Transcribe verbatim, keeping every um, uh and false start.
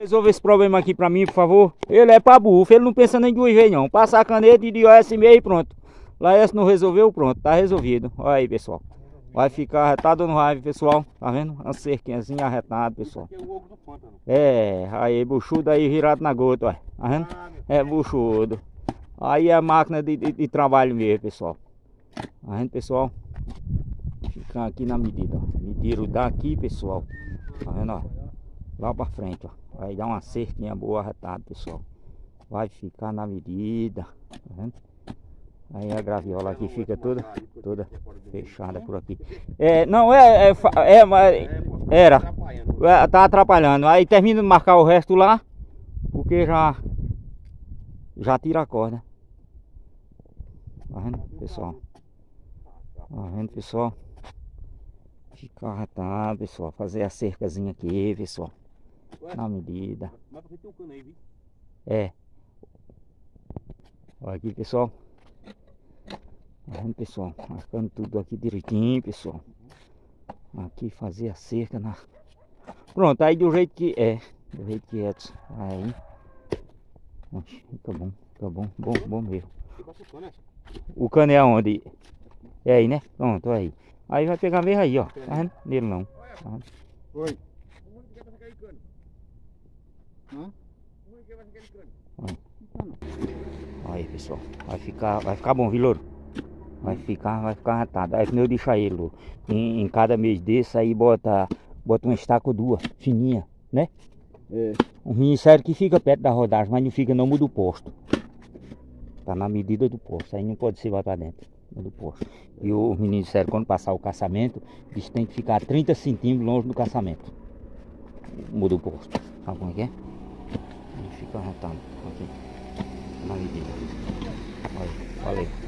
Resolve esse problema aqui pra mim, por favor. Ele é pra bufo, ele não pensa nem duas vezes não. Passa a caneta e de O S meio e pronto. Lá S não resolveu, pronto, tá resolvido. Olha aí, pessoal. Vai ficar arretado no raiva, pessoal. Tá vendo? Uma cerquinhazinha arretada, pessoal. É, aí buchudo aí virado na gota, olha. Tá vendo? É buchudo. Aí é a máquina de, de, de trabalho mesmo, pessoal. Tá vendo, pessoal? Ficar aqui na medida, ó. Mediram daqui, pessoal. Tá vendo, ó? Lá pra frente, ó. Vai dar uma cerquinha boa arretada, pessoal. Vai ficar na medida. Tá vendo? Aí a graviola aqui fica toda, toda fechada por aqui. É, não, é, é, é, mas era, é, tá atrapalhando. Aí termina de marcar o resto lá, porque já, já tira a corda. Tá vendo, pessoal? Tá vendo, pessoal? Fica arretado, pessoal. Fazer a cercazinha aqui, pessoal. Na medida. É. Olha aqui, pessoal. Tá vendo, pessoal? Marcando tudo aqui direitinho, pessoal. Aqui fazer a cerca na... Pronto, aí do jeito que é. Do jeito que é. Aí. Fica bom, fica bom, bom, bom mesmo. O cano é aonde? É aí, né? Pronto, aí. Aí vai pegar mesmo aí, ó. Tá vendo? Nele não. Tá vendo? Oi. Aí, pessoal. Vai ficar, vai ficar bom, viu, louro? Vai ficar, vai ficar arretado. Aí que eu deixo ele, louro. Em, em cada mês desse aí bota, bota uma estaca duas, fininha, né? É. Um ministério que fica perto da rodagem, mas não fica não, muda o posto. Tá na medida do posto. Aí não pode ser vai pra dentro. Do posto. E o ministério, quando passar o caçamento, eles tem que ficar trinta centímetros longe do caçamento. Muda o posto. Sabe como é que é? Aí fica arretado aqui. Na medida. Olha, valeu.